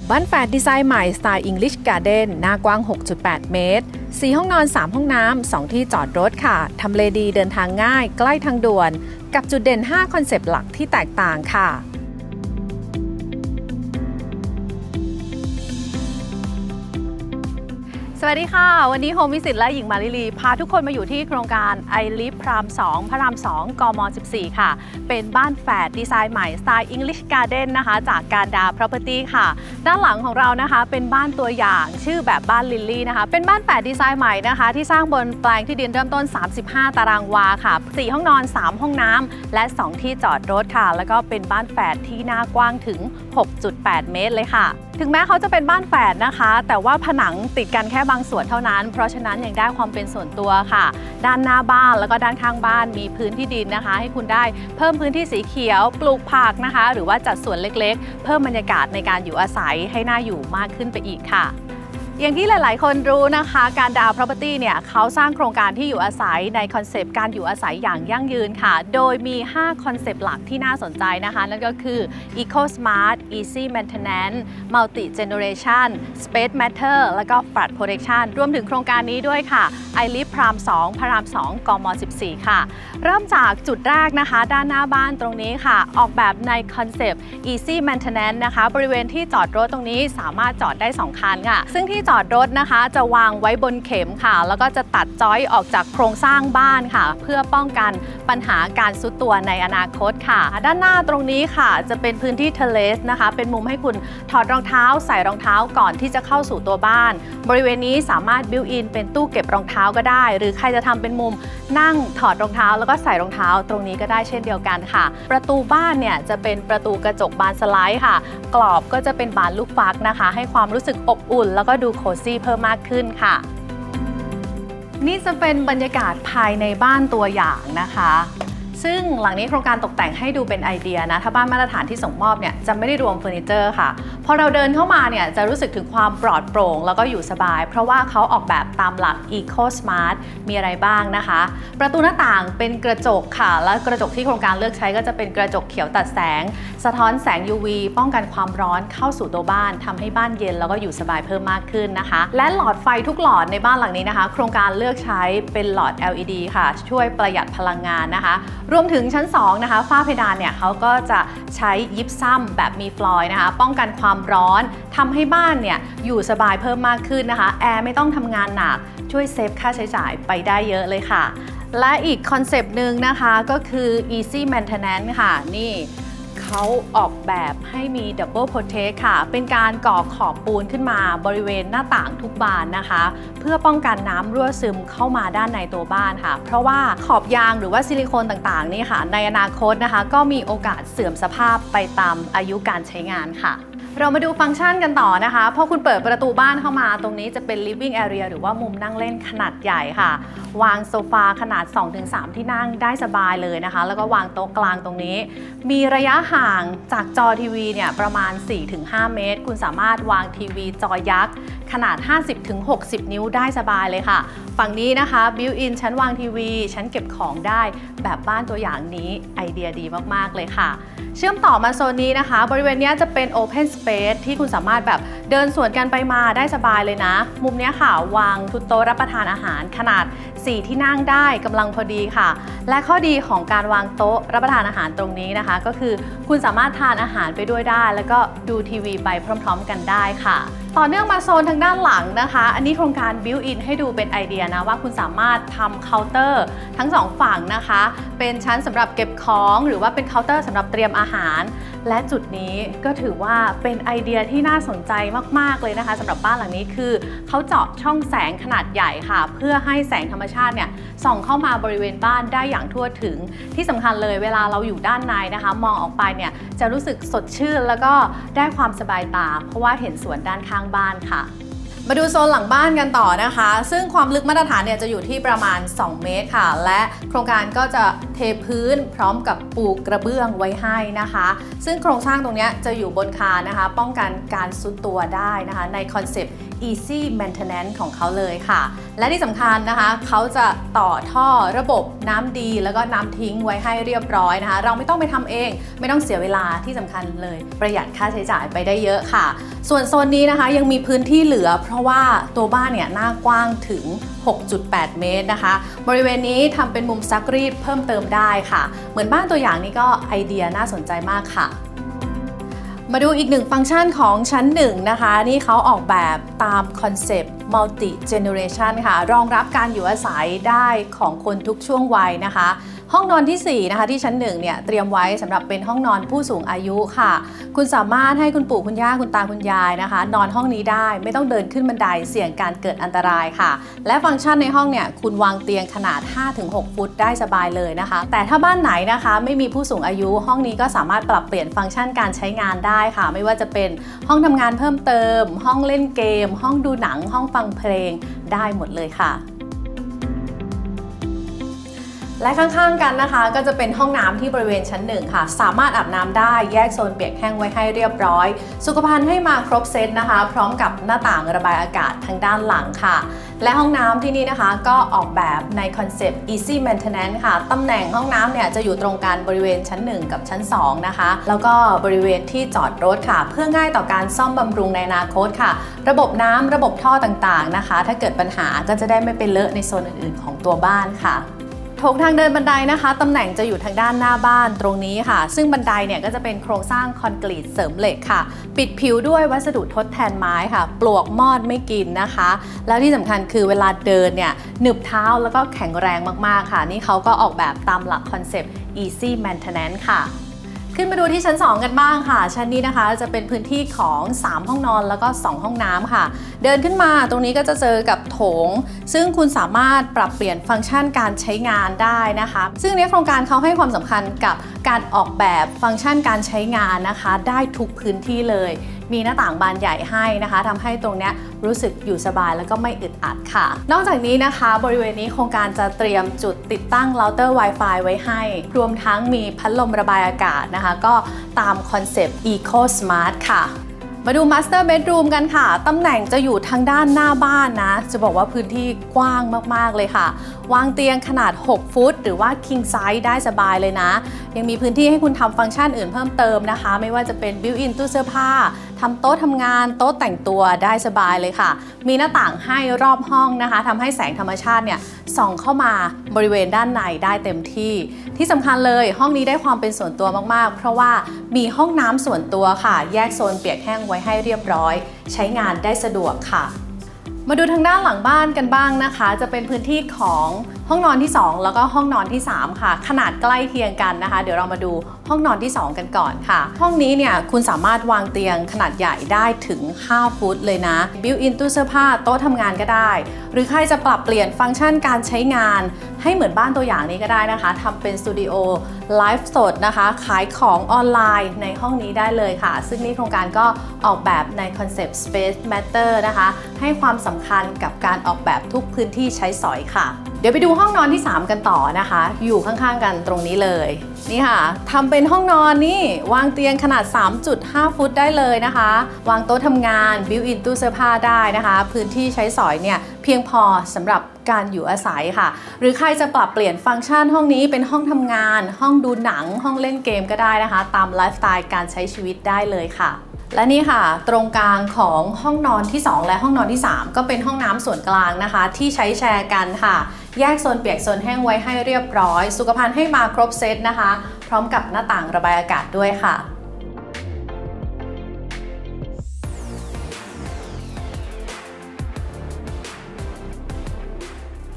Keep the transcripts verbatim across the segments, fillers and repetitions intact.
บ้านแฝดดีไซน์ใหม่สไตล์ English Garden หน้ากว้าง หกจุดแปด เมตร สี่ห้องนอน สาม ห้องน้ำ สอง ที่จอดรถค่ะทำเลดีเดินทางง่ายใกล้ทางด่วนกับจุดเด่น ห้า คอนเซปต์หลักที่แตกต่างค่ะสวัสดีค่ะวันนี้โฮมวิสิตและหญิงมาลิลีพาทุกคนมาอยู่ที่โครงการ I Live พระรามสองพระรามสองกมสิบสี่ค่ะเป็นบ้านแฝดดีไซน์ใหม่สไตล์ English Garden นะคะจากการดา Property ค่ะด้านหลังของเรานะคะเป็นบ้านตัวอย่างชื่อแบบบ้านลิลลี่นะคะเป็นบ้านแฝดดีไซน์ใหม่นะคะที่สร้างบนแปลงที่ดินเริ่มต้นสามสิบห้าตารางวาค่ะสี่ห้องนอนสามห้องน้ำและสองที่จอดรถค่ะแล้วก็เป็นบ้านแฝดที่หน้ากว้างถึง หกจุดแปด เมตรเลยค่ะถึงแม้เขาจะเป็นบ้านแฝดนะคะแต่ว่าผนังติดกันแค่บางส่วนเท่านั้นเพราะฉะนั้นยังได้ความเป็นส่วนตัวค่ะด้านหน้าบ้านแล้วก็ด้านข้างบ้านมีพื้นที่ดินนะคะให้คุณได้เพิ่มพื้นที่สีเขียวปลูกผักนะคะหรือว่าจัดสวนเล็กๆเพิ่มบรรยากาศในการอยู่อาศัยให้น่าอยู่มากขึ้นไปอีกค่ะอย่างที่หลายๆคนรู้นะคะการดาว Property เนี่ยเขาสร้างโครงการที่อยู่อาศัยในคอนเซปต์การอยู่อาศัยอย่างยั่งยืนค่ะโดยมีห้าคอนเซปต์หลักที่น่าสนใจนะคะนั่นก็คือ Eco Smart Easy Maintenance Multi Generation Space Matter แล้วก็ Flood Protection รวมถึงโครงการนี้ด้วยค่ะ I Live พระรามสองพระรามสองกมสิบสี่ค่ะเริ่มจากจุดแรกนะคะด้านหน้าบ้านตรงนี้ค่ะออกแบบในคอนเซปต์ Easy Maintenance นะคะบริเวณที่จอดรถตรงนี้สามารถจอดได้สองคันค่ะซึ่งที่จอดรถนะคะจะวางไว้บนเข็มค่ะแล้วก็จะตัดจอยออกจากโครงสร้างบ้านค่ะเพื่อป้องกันปัญหาการทรุดตัวในอนาคตค่ะด้านหน้าตรงนี้ค่ะจะเป็นพื้นที่เทเลสนะคะเป็นมุมให้คุณถอดรองเท้าใส่รองเท้าก่อนที่จะเข้าสู่ตัวบ้านบริเวณนี้สามารถบิวอินเป็นตู้เก็บรองเท้าก็ได้หรือใครจะทำเป็นมุมนั่งถอดรองเท้าแล้วก็ใส่รองเท้าตรงนี้ก็ได้เช่นเดียวกันค่ะประตูบ้านเนี่ยจะเป็นประตูกระจกบานสไลด์ค่ะกรอบก็จะเป็นบานลูกฟักนะคะให้ความรู้สึกอบอุ่นแล้วก็ดูโคซี่เพิ่มมากขึ้นค่ะนี่จะเป็นบรรยากาศภายในบ้านตัวอย่างนะคะซึ่งหลังนี้โครงการตกแต่งให้ดูเป็นไอเดียนะถ้าบ้านมาตรฐานที่ส่งมอบเนี่ยจะไม่ได้รวมเฟอร์นิเจอร์ค่ะพอเราเดินเข้ามาเนี่ยจะรู้สึกถึงความปลอดโปร่งแล้วก็อยู่สบายเพราะว่าเขาออกแบบตามหลัก Eco Smart มีอะไรบ้างนะคะประตูหน้าต่างเป็นกระจกค่ะและกระจกที่โครงการเลือกใช้ก็จะเป็นกระจกเขียวตัดแสงสะท้อนแสง ยู วี ป้องกันความร้อนเข้าสู่ตัวบ้านทำให้บ้านเย็นแล้วก็อยู่สบายเพิ่มมากขึ้นนะคะและหลอดไฟทุกหลอดในบ้านหลังนี้นะคะโครงการเลือกใช้เป็นหลอด แอล อี ดี ค่ะช่วยประหยัดพลังงานนะคะรวมถึงชั้นสองนะคะฝ้าเพดานเนี่ยเขาก็จะใช้ยิปซัมแบบมีฟลอยด์นะคะป้องกันความร้อนทำให้บ้านเนี่ยอยู่สบายเพิ่มมากขึ้นนะคะแอร์ไม่ต้องทำงานหนักช่วยเซฟค่าใช้จ่ายไปได้เยอะเลยค่ะและอีกคอนเซปต์หนึ่งนะคะก็คือ Easy Maintenance ค่ะนี่เขาออกแบบให้มี Double Protect ค่ะเป็นการก่อขอบปูนขึ้นมาบริเวณหน้าต่างทุกบานนะคะเพื่อป้องกันน้ำรั่วซึมเข้ามาด้านในตัวบ้านค่ะเพราะว่าขอบยางหรือว่าซิลิโคนต่างๆนี่ค่ะในอนาคตนะคะก็มีโอกาสเสื่อมสภาพไปตามอายุการใช้งานค่ะเรามาดูฟังก์ชันกันต่อนะคะพอคุณเปิดประตูบ้านเข้ามาตรงนี้จะเป็น living area หรือว่ามุมนั่งเล่นขนาดใหญ่ค่ะวางโซฟาขนาด สองถึงสาม ที่นั่งได้สบายเลยนะคะแล้วก็วางโต๊ะกลางตรงนี้มีระยะห่างจากจอทีวีเนี่ยประมาณ สี่ถึงห้า เมตรคุณสามารถวางทีวีจอยักษ์ขนาด ห้าสิบถึงหกสิบ นิ้วได้สบายเลยค่ะฝั่งนี้นะคะบิวอินชั้นวางทีวีชั้นเก็บของได้แบบบ้านตัวอย่างนี้ไอเดียดีมากๆเลยค่ะเชื่อมต่อมาโซนนี้นะคะบริเวณนี้จะเป็น Open Space ที่คุณสามารถแบบเดินสวนกันไปมาได้สบายเลยนะมุมนี้ค่ะวางทุกโต๊ะรับประทานอาหารขนาดสี่ที่นั่งได้กำลังพอดีค่ะและข้อดีของการวางโต๊ะรับประทานอาหารตรงนี้นะคะก็คือคุณสามารถทานอาหารไปด้วยได้แล้วก็ดูทีวีไปพร้อมๆกันได้ค่ะต่อเนื่องมาโซนทางด้านหลังนะคะอันนี้โครงการบิวอินให้ดูเป็นไอเดียนะว่าคุณสามารถทำเคาน์เตอร์ทั้งสองฝั่งนะคะเป็นชั้นสำหรับเก็บของหรือว่าเป็นเคาน์เตอร์สำหรับเตรียมอาหารและจุดนี้ก็ถือว่าเป็นไอเดียที่น่าสนใจมากๆเลยนะคะสำหรับบ้านหลังนี้คือเขาเจาะช่องแสงขนาดใหญ่ค่ะเพื่อให้แสงธรรมชาติเนี่ยส่องเข้ามาบริเวณบ้านได้อย่างทั่วถึงที่สำคัญเลยเวลาเราอยู่ด้านในนะคะมองออกไปเนี่ยจะรู้สึกสดชื่นแล้วก็ได้ความสบายตาเพราะว่าเห็นสวนด้านข้างบ้านค่ะมาดูโซนหลังบ้านกันต่อนะคะซึ่งความลึกมาตรฐานเนี่ยจะอยู่ที่ประมาณสองเมตรค่ะและโครงการก็จะเทพื้นพร้อมกับปูกระเบื้องไว้ให้นะคะซึ่งโครงสร้างตรงนี้จะอยู่บนคานนะคะป้องกันการซุดตัวได้นะคะในคอนเซปต์ easy maintenance ของเขาเลยค่ะและที่สำคัญนะคะเขาจะต่อท่อระบบน้ำดีแล้วก็น้ำทิ้งไว้ให้เรียบร้อยนะคะเราไม่ต้องไปทำเองไม่ต้องเสียเวลาที่สำคัญเลยประหยัดค่าใช้จ่ายไปได้เยอะค่ะส่วนโซนนี้นะคะยังมีพื้นที่เหลือเพราะว่าตัวบ้านเนี่ยหน้ากว้างถึง หกจุดแปด เมตรนะคะบริเวณนี้ทำเป็นมุมซักรีดเพิ่มเติมได้ค่ะเหมือนบ้านตัวอย่างนี้ก็ไอเดียน่าสนใจมากค่ะมาดูอีกหนึ่งฟังก์ชันของชั้นหนึ่งนะคะนี่เขาออกแบบตามคอนเซปต์ multi generation ค่ะรองรับการอยู่อาศัยได้ของคนทุกช่วงวัยนะคะห้องนอนที่สี่นะคะที่ชั้นหนึ่งเนี่ยเตรียมไว้สำหรับเป็นห้องนอนผู้สูงอายุค่ะคุณสามารถให้คุณปู่คุณย่าคุณตาคุณยายนะคะนอนห้องนี้ได้ไม่ต้องเดินขึ้นบันไดเสี่ยงการเกิดอันตรายค่ะและฟังก์ชันในห้องเนี่ยคุณวางเตียงขนาด ห้าถึงหก ฟุตได้สบายเลยนะคะแต่ถ้าบ้านไหนนะคะไม่มีผู้สูงอายุห้องนี้ก็สามารถปรับเปลี่ยนฟังก์ชันการใช้งานได้ค่ะไม่ว่าจะเป็นห้องทำงานเพิ่มเติมห้องเล่นเกมห้องดูหนังห้องฟังเพลงได้หมดเลยค่ะและข้างๆกันนะคะก็จะเป็นห้องน้ำที่บริเวณชั้นหนึ่งค่ะสามารถอาบน้ำได้แยกโซนเปียกแห้งไว้ให้เรียบร้อยสุขภัณฑ์ให้มาครบเซตนะคะพร้อมกับหน้าต่างระบายอากาศทางด้านหลังค่ะและห้องน้ำที่นี่นะคะก็ออกแบบในคอนเซปต์ easy maintenance ค่ะตำแหน่งห้องน้ำเนี่ยจะอยู่ตรงกันบริเวณชั้นหนึ่งกับชั้นสองนะคะแล้วก็บริเวณที่จอดรถค่ะเพื่อง่ายต่อการซ่อมบำรุงในอนาคตค่ะระบบน้ำระบบท่อต่างๆนะคะถ้าเกิดปัญหาก็จะได้ไม่เป็นเลอะในโซนอื่นๆของตัวบ้านค่ะโถงทางเดินบันไดนะคะตำแหน่งจะอยู่ทางด้านหน้าบ้านตรงนี้ค่ะซึ่งบันไดเนี่ยก็จะเป็นโครงสร้างคอนกรีตเสริมเหล็กค่ะปิดผิวด้วยวัสดุทดแทนไม้ค่ะปลวกมอดไม่กินนะคะแล้วที่สำคัญคือเวลาเดินเนี่ยหนึบเท้าแล้วก็แข็งแรงมากๆค่ะนี่เขาก็ออกแบบตามหลักคอนเซปต์ easy maintenance ค่ะขึ้นมาดูที่ชั้นสองกันบ้างค่ะชั้นนี้นะคะจะเป็นพื้นที่ของสามห้องนอนแล้วก็สองห้องน้ำค่ะเดินขึ้นมาตรงนี้ก็จะเจอกับโถงซึ่งคุณสามารถปรับเปลี่ยนฟังก์ชันการใช้งานได้นะคะซึ่งในโครงการเขาให้ความสำคัญกับการออกแบบฟังก์ชันการใช้งานนะคะได้ทุกพื้นที่เลยมีหน้าต่างบานใหญ่ให้นะคะทำให้ตรงนี้รู้สึกอยู่สบายแล้วก็ไม่อึดอัดค่ะนอกจากนี้นะคะบริเวณนี้โครงการจะเตรียมจุดติดตั้งเราเตอร์ Wi-Fi ไว้ให้รวมทั้งมีพัดลมระบายอากาศนะคะก็ตามคอนเซปต์ Eco Smart ค่ะมาดู Master Bedroom กันค่ะตำแหน่งจะอยู่ทางด้านหน้าบ้านนะจะบอกว่าพื้นที่กว้างมากๆเลยค่ะวางเตียงขนาดหกฟุตหรือว่า King Size ได้สบายเลยนะยังมีพื้นที่ให้คุณทำฟังก์ชันอื่นเพิ่มเติมนะคะไม่ว่าจะเป็น Built-in ตู้เสื้อผ้าทำโต๊ะทำงานโต๊ะแต่งตัวได้สบายเลยค่ะมีหน้าต่างให้รอบห้องนะคะทำให้แสงธรรมชาติเนี่ยส่องเข้ามาบริเวณด้านในได้เต็มที่ที่สำคัญเลยห้องนี้ได้ความเป็นส่วนตัวมากๆเพราะว่ามีห้องน้ำส่วนตัวค่ะแยกโซนเปียกแห้งไว้ให้เรียบร้อยใช้งานได้สะดวกค่ะมาดูทางด้านหลังบ้านกันบ้างนะคะจะเป็นพื้นที่ของห้องนอนที่สองแล้วก็ห้องนอนที่สามค่ะขนาดใกล้เคียงกันนะคะเดี๋ยวเรามาดูห้องนอนที่สองกันก่อนค่ะห้องนี้เนี่ยคุณสามารถวางเตียงขนาดใหญ่ได้ถึงห้าฟุตเลยนะ Built-in ตู้เสื้อผ้าโต๊ะทำงานก็ได้หรือใครจะปรับเปลี่ยนฟังก์ชันการใช้งานให้เหมือนบ้านตัวอย่างนี้ก็ได้นะคะทำเป็นสตูดิโอไลฟ์สดนะคะขายของออนไลน์ในห้องนี้ได้เลยค่ะซึ่งนี่โครงการก็ออกแบบในคอนเซปต์ Space Matter นะคะให้ความสำคัญกับการออกแบบทุกพื้นที่ใช้สอยค่ะเดี๋ยวไปดูห้องนอนที่สามกันต่อนะคะอยู่ข้างๆกันตรงนี้เลยนี่ค่ะทำเป็นห้องนอนนี่วางเตียงขนาด สามจุดห้า ฟุตได้เลยนะคะวางโต๊ะทำงาน Built-in ตู้เสื้อผ้าได้นะคะพื้นที่ใช้สอยเนี่ยเพียงพอสำหรับการอยู่อาศัยค่ะหรือใครจะปรับเปลี่ยนฟังก์ชันห้องนี้เป็นห้องทำงานห้องดูหนังห้องเล่นเกมก็ได้นะคะตามไลฟ์สไตล์การใช้ชีวิตได้เลยค่ะและนี่ค่ะตรงกลางของห้องนอนที่สองและห้องนอนที่สามก็เป็นห้องน้ำส่วนกลางนะคะที่ใช้แชร์กันค่ะแยกโซนเปียกโซนแห้งไว้ให้เรียบร้อยสุขภัณฑ์ให้มาครบเซตนะคะพร้อมกับหน้าต่างระบายอากาศด้วยค่ะ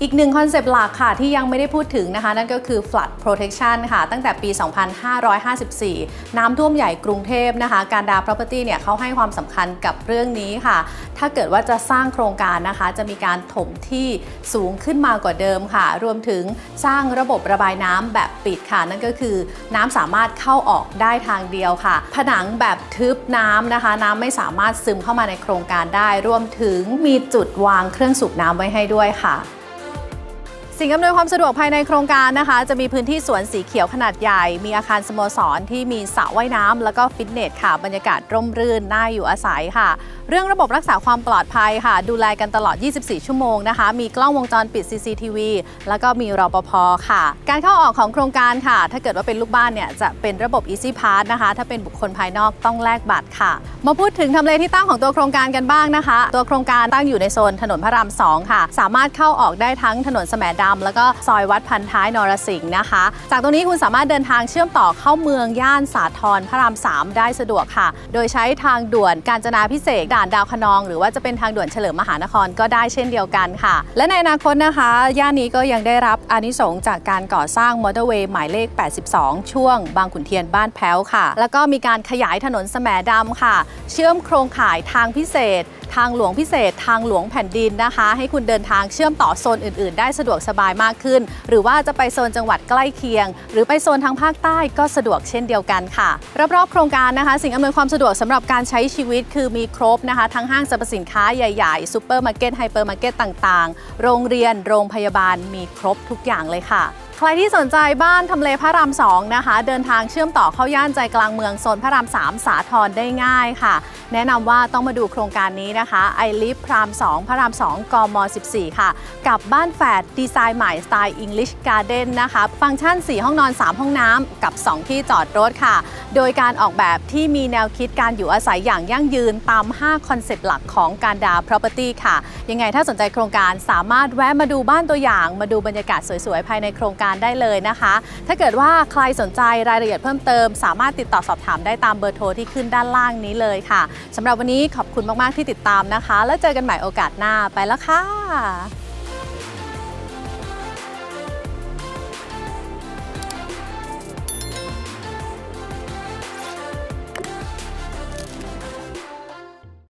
อีกหนึ่งคอนเซปต์หลักค่ะที่ยังไม่ได้พูดถึงนะคะนั่นก็คือ flood protection ค่ะตั้งแต่ปี สองพันห้าร้อยห้าสิบสี่ น้ำท่วมใหญ่กรุงเทพนะคะการดา property เนี่ยเขาให้ความสำคัญกับเรื่องนี้ค่ะถ้าเกิดว่าจะสร้างโครงการนะคะจะมีการถมที่สูงขึ้นมากว่าเดิมค่ะรวมถึงสร้างระบบระบายน้ำแบบปิดค่ะนั่นก็คือน้ำสามารถเข้าออกได้ทางเดียวค่ะผนังแบบทึบน้ำนะคะน้ำไม่สามารถซึมเข้ามาในโครงการได้รวมถึงมีจุดวางเครื่องสูบน้ำไว้ให้ด้วยค่ะสิ่งอำนวยความสะดวกภายในโครงการนะคะจะมีพื้นที่สวนสีเขียวขนาดใหญ่มีอาคารสโมสรที่มีสระว่ายน้ำแล้วก็ฟิตเนสค่ะบรรยากาศร่มรื่นน่าอยู่อาศัยค่ะเรื่องระบบรักษาความปลอดภัยค่ะดูแลกันตลอดยี่สิบสี่ชั่วโมงนะคะมีกล้องวงจรปิด ซี ซี ที วี แล้วก็มีรปภ.ค่ะการเข้าออกของโครงการค่ะถ้าเกิดว่าเป็นลูกบ้านเนี่ยจะเป็นระบบ Easy Pass นะคะถ้าเป็นบุคคลภายนอกต้องแลกบัตรค่ะมาพูดถึงทำเลที่ตั้งของตัวโครงการกันบ้างนะคะตัวโครงการตั้งอยู่ในโซนถนนพระรามสองค่ะสามารถเข้าออกได้ทั้งถนนแสมดำแล้วก็ซอยวัดพันท้ายนรสิงห์นะคะจากตรงนี้คุณสามารถเดินทางเชื่อมต่อเข้าเมืองย่านสาทรพระรามสามได้สะดวกค่ะโดยใช้ทางด่วนกาญจนาภิเษกด่านดาวคะนองหรือว่าจะเป็นทางด่วนเฉลิมมหานครก็ได้เช่นเดียวกันค่ะและในอนาคตนะคะย่านนี้ก็ยังได้รับอานิสงส์จากการก่อสร้างมอเตอร์เวย์หมายเลขแปดสิบสองช่วงบางขุนเทียนบ้านแพ้วค่ะแล้วก็มีการขยายถนนแสมดำค่ะเชื่อมโครงข่ายทางพิเศษทางหลวงพิเศษทางหลวงแผ่นดินนะคะให้คุณเดินทางเชื่อมต่อโซนอื่นๆได้สะดวกสบายมากขึ้นหรือว่าจะไปโซนจังหวัดใกล้เคียงหรือไปโซนทางภาคใต้ก็สะดวกเช่นเดียวกันค่ะรอบๆโครงการนะคะสิ่งอำนวยความสะดวกสำหรับการใช้ชีวิตคือมีครบนะคะทั้งห้างสรรพสินค้าใหญ่ๆซูเปอร์มาร์เก็ตไฮเปอร์มาร์เก็ตต่างๆโรงเรียนโรงพยาบาลมีครบทุกอย่างเลยค่ะใครที่สนใจบ้านทำเลพระรามสองนะคะเดินทางเชื่อมต่อเข้าย่านใจกลางเมืองโซนพระรามสามสาทรได้ง่ายค่ะแนะนำว่าต้องมาดูโครงการนี้นะคะ I Live พระรามสองพระรามสองกมสิบสี่ค่ะกับบ้านแฝดดีไซน์ใหม่สไตล์ English Garden นะคะฟังก์ชันสี่ห้องนอนสามห้องน้ำกับสองที่จอดรถค่ะโดยการออกแบบที่มีแนวคิดการอยู่อาศัยอย่างยั่งยืนตามห้าคอนเซ็ปต์หลักของการดา Property ค่ะยังไงถ้าสนใจโครงการสามารถแวะมาดูบ้านตัวอย่างมาดูบรรยากาศสวยๆภายในโครงการได้เลยนะคะถ้าเกิดว่าใครสนใจรายละเอียดเพิ่มเติมสามารถติดต่อสอบถามได้ตามเบอร์โทรที่ขึ้นด้านล่างนี้เลยค่ะสำหรับวันนี้ขอบคุณมากๆที่ติดตามนะคะแล้วเจอกันใหม่โอกาสหน้าไปแล้วค่ะ